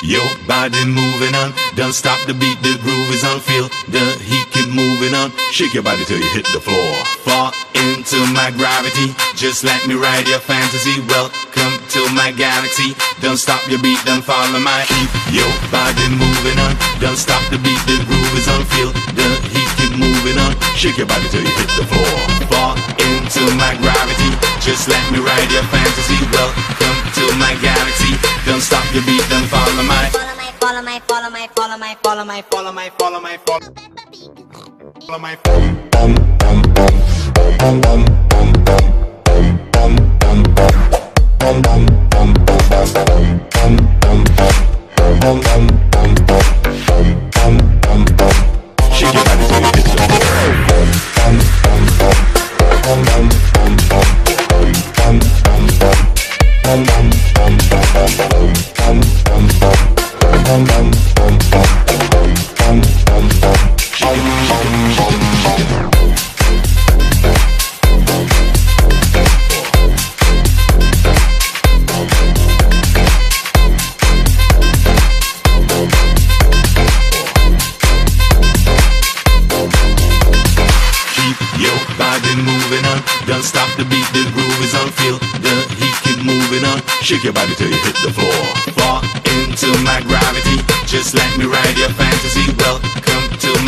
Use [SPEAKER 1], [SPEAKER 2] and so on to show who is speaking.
[SPEAKER 1] your body moving on. Don't stop the beat, the groove is on. Feel the heat, keep moving on. Shake your body till you hit the floor. Fall into my gravity, just let me ride your fantasy. Welcome to my galaxy. Don't stop your beat, don't follow my. Keep your body moving on. Don't stop the beat, the groove is on. Feel the heat, keep moving on. Shake your body till you hit the floor. Fall into my gravity, just let me ride your fantasy. Welcome to my galaxy. Don't stop your beat, don't follow my.
[SPEAKER 2] Follow my, follow my, follow my, follow my, follow my, follow my, follow my, follow my, shake your body till you hit the moving on. Don't stop the beat, the groove is on. Feel the heat, keep moving on. Shake your body till you hit the floor. Fall into my gravity, just let me ride your fantasy. Welcome to